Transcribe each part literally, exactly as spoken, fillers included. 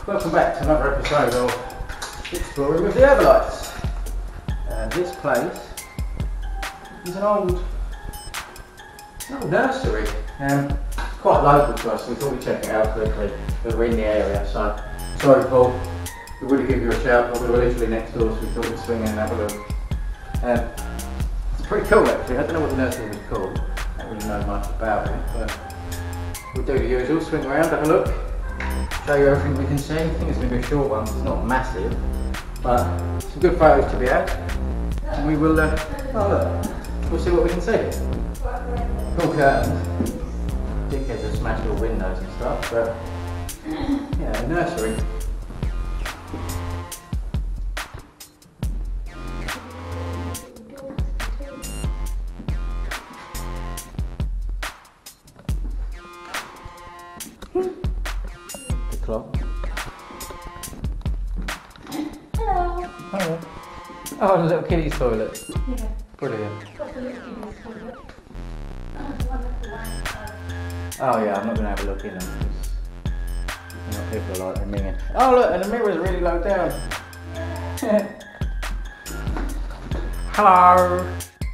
Welcome back to another episode of Exploring with the Urbalites. Uh, this place is an old, an old nursery, um, quite local to us, so we thought we'd check it out quickly. We're in the area, so sorry Paul, we would give you a shout, but we were literally next door, so we thought we'd swing in and have a look. Um, it's pretty cool actually. I don't know what the nursery was called, I don't really know much about it, but we'll do the usual, swing around, have a look, show you everything we can see. I think it's going to be a short one, it's not massive, but some good photos to be had. And we will, uh, oh look, we'll see what we can see. Cool curtains. Dickheads have smashed all windows and stuff, but yeah, a nursery. The clock. Hello. Hello. Oh, the little kiddie's toilet. Yeah. Brilliant. Got the little kiddie's toilet. Oh yeah, I'm not going to have a look in them because you know, people are like them ringing. Oh look, and the mirror's really low down. Hello.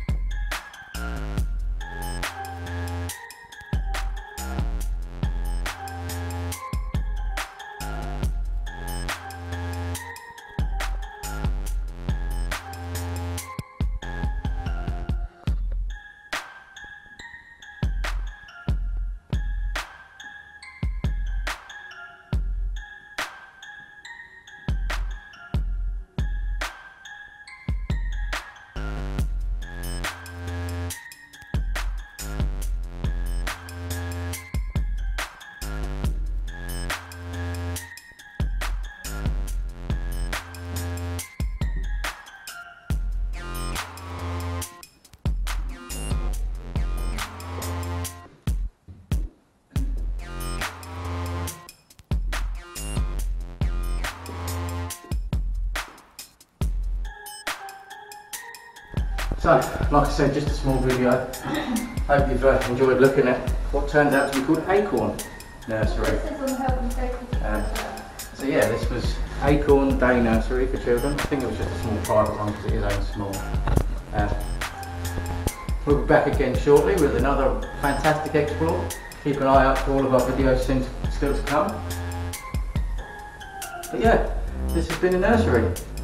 So, like I said, just a small video. Hope you've uh, enjoyed looking at what turns out to be called Acorn Nursery. Um, so yeah, this was Acorn Day Nursery for children. I think it was just a small private one because it is only small. Uh, we'll be back again shortly with another fantastic explore. Keep an eye out for all of our videos soon still to come. But yeah, this has been a nursery.